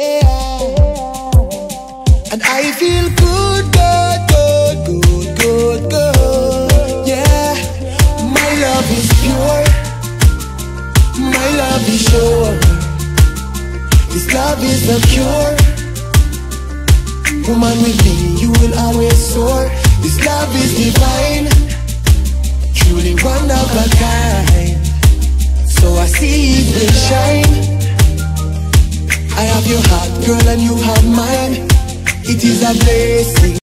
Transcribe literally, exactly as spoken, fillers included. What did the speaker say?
yeah. And I feel good, good, good, good, good, good, yeah. My love is pure, my love is sure. This love is the cure. Woman, with me you will always soar. This love is divine, truly one of a kind. So I see it will shine. I have your heart, girl, and you have mine. It is a blessing.